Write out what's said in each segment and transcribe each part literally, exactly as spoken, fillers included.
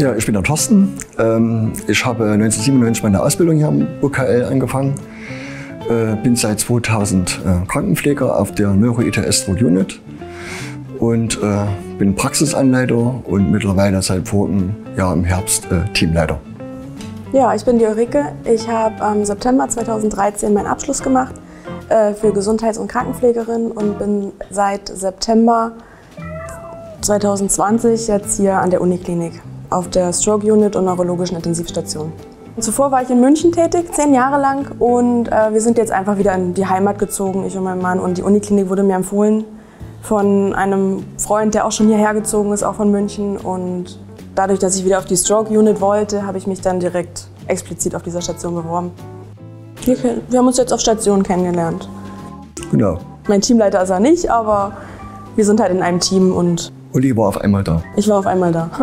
Ja, ich bin der Thorsten. Ich habe neunzehnhundertsiebenundneunzig meine Ausbildung hier am O K L angefangen. Bin seit zweitausend Krankenpfleger auf der Neuro-I T S-Stroke Unit und bin Praxisanleiter und mittlerweile seit vorigen Jahr im Herbst Teamleiter. Ja, ich bin die Ulrike. Ich habe im September zweitausenddreizehn meinen Abschluss gemacht für Gesundheits- und Krankenpflegerin und bin seit September zweitausendzwanzig jetzt hier an der Uniklinik auf der Stroke Unit und neurologischen Intensivstation. Zuvor war ich in München tätig, zehn Jahre lang, und äh, wir sind jetzt einfach wieder in die Heimat gezogen, ich und mein Mann. Und die Uniklinik wurde mir empfohlen von einem Freund, der auch schon hierher gezogen ist, auch von München. Und dadurch, dass ich wieder auf die Stroke Unit wollte, habe ich mich dann direkt explizit auf dieser Station beworben. Wir, wir haben uns jetzt auf Station kennengelernt. Genau. Mein Teamleiter ist er nicht, aber wir sind halt in einem Team und... Uli war auf einmal da. Ich war auf einmal da.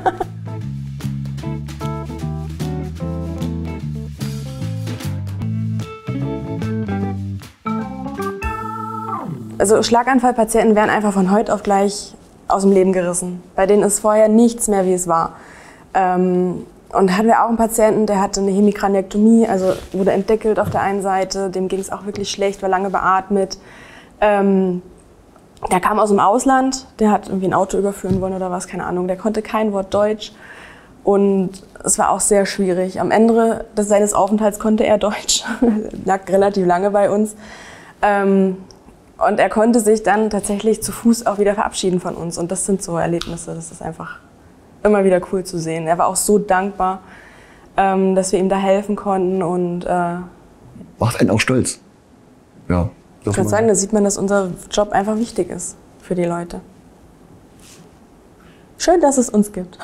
Also Schlaganfallpatienten werden einfach von heute auf gleich aus dem Leben gerissen. Bei denen ist vorher nichts mehr, wie es war. Ähm, und da hatten wir auch einen Patienten, der hatte eine Hemikraniektomie, also wurde entdeckelt auf der einen Seite. Dem ging es auch wirklich schlecht, war lange beatmet. Ähm, der kam aus dem Ausland, der hat irgendwie ein Auto überführen wollen oder was, keine Ahnung. Der konnte kein Wort Deutsch und es war auch sehr schwierig. Am Ende des, seines Aufenthalts konnte er Deutsch, lag relativ lange bei uns. Ähm, Und er konnte sich dann tatsächlich zu Fuß auch wieder verabschieden von uns. Und das sind so Erlebnisse, das ist einfach immer wieder cool zu sehen. Er war auch so dankbar, ähm, dass wir ihm da helfen konnten. Und, äh, macht einen auch stolz. Ja, ich würde sagen, da sieht man, dass unser Job einfach wichtig ist für die Leute. Schön, dass es uns gibt.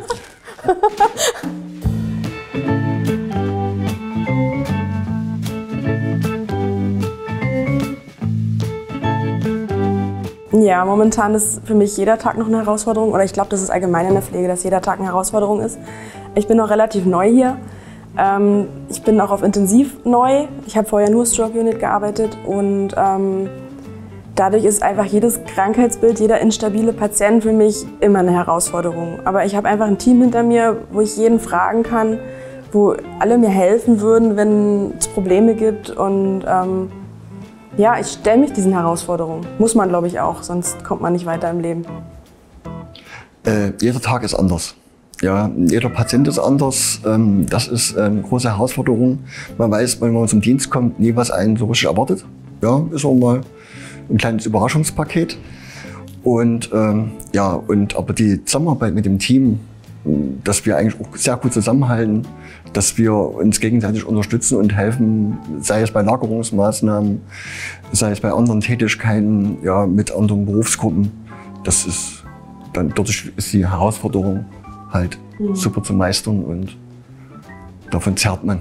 Ja, momentan ist für mich jeder Tag noch eine Herausforderung, oder ich glaube, das ist allgemein in der Pflege, dass jeder Tag eine Herausforderung ist. Ich bin noch relativ neu hier. Ähm, ich bin auch auf Intensiv neu. Ich habe vorher nur Stroke Unit gearbeitet und ähm, dadurch ist einfach jedes Krankheitsbild, jeder instabile Patient für mich immer eine Herausforderung. Aber ich habe einfach ein Team hinter mir, wo ich jeden fragen kann, wo alle mir helfen würden, wenn es Probleme gibt. Und ähm, ja, ich stelle mich diesen Herausforderungen. Muss man, glaube ich, auch, sonst kommt man nicht weiter im Leben. Äh, jeder Tag ist anders. Ja, jeder Patient ist anders. Ähm, das ist eine große Herausforderung. Man weiß, wenn man zum Dienst kommt, nie, was einen so richtig erwartet. Ja, ist auch mal ein kleines Überraschungspaket. Und ähm, ja, und aber die Zusammenarbeit mit dem Team, dass wir eigentlich auch sehr gut zusammenhalten, dass wir uns gegenseitig unterstützen und helfen, sei es bei Lagerungsmaßnahmen, sei es bei anderen Tätigkeiten, ja, mit anderen Berufsgruppen. Das ist dann, dort ist die Herausforderung halt mhm. super zu meistern und davon zerrt man.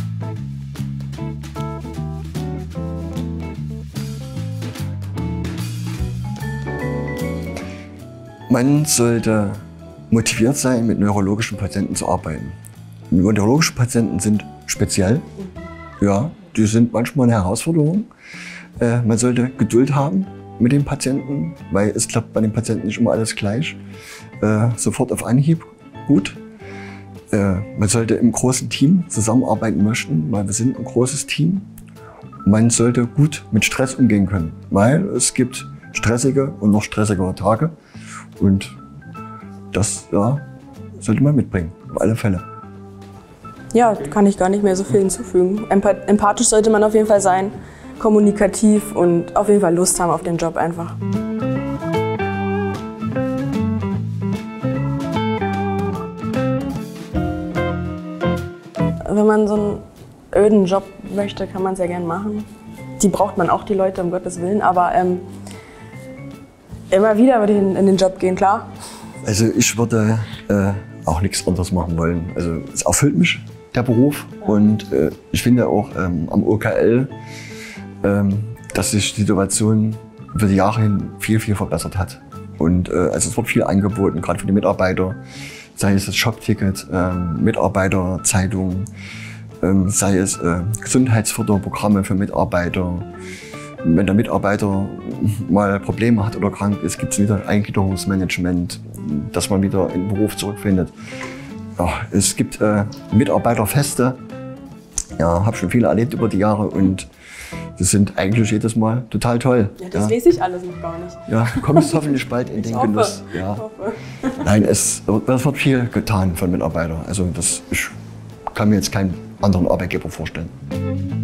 Man sollte motiviert sein, mit neurologischen Patienten zu arbeiten. Neurologische Patienten sind speziell. Ja, die sind manchmal eine Herausforderung. Äh, man sollte Geduld haben mit den Patienten, weil es klappt bei den Patienten nicht immer alles gleich. Äh, sofort auf Anhieb gut. Äh, man sollte im großen Team zusammenarbeiten möchten, weil wir sind ein großes Team. Man sollte gut mit Stress umgehen können, weil es gibt stressige und noch stressigere Tage. Und das ja, sollte man mitbringen, auf alle Fälle. Ja, kann ich gar nicht mehr so viel hinzufügen. Empathisch sollte man auf jeden Fall sein, kommunikativ und auf jeden Fall Lust haben auf den Job einfach. Wenn man so einen öden Job möchte, kann man es ja gern machen. Die braucht man auch, die Leute, um Gottes Willen, aber ähm, immer wieder würde ich in, in den Job gehen, klar. Also ich würde äh, auch nichts anderes machen wollen. Also es erfüllt mich, der Beruf. Und äh, ich finde auch ähm, am O K L, ähm, dass sich die Situation über die Jahre hin viel, viel verbessert hat. Und äh, also es wird viel angeboten, gerade für die Mitarbeiter. Sei es das Shopticket, äh, Mitarbeiterzeitung, äh, sei es äh, Gesundheitsförderprogramme für Mitarbeiter. Wenn der Mitarbeiter mal Probleme hat oder krank ist, gibt es wieder Eingliederungsmanagement, dass man wieder in den Beruf zurückfindet. Ja, es gibt äh, Mitarbeiterfeste. Ja, habe schon viele erlebt über die Jahre und das sind eigentlich jedes Mal total toll. Ja, das ja. weiß ich alles noch gar nicht. Ja, kommst hoffentlich bald in Ich den hoffe. Genuss. Ja. Ich hoffe. Nein, es, es wird viel getan von Mitarbeitern. Also das, ich kann mir jetzt keinen anderen Arbeitgeber vorstellen.